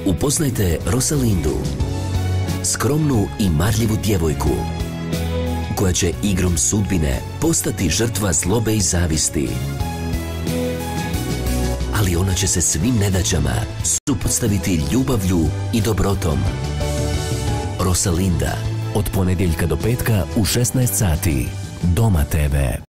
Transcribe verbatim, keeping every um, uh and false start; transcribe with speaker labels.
Speaker 1: Upoznajte Rosalindu, skromnu i marljivu djevojku koja će igrom sudbine postati žrtva zlobe i zavisti. Ali ona će se svim nedaćama suprotstaviti ljubavlju i dobrotom. Rosalinda, od ponedjeljka do petka u šesnaest sati. Doma te ve.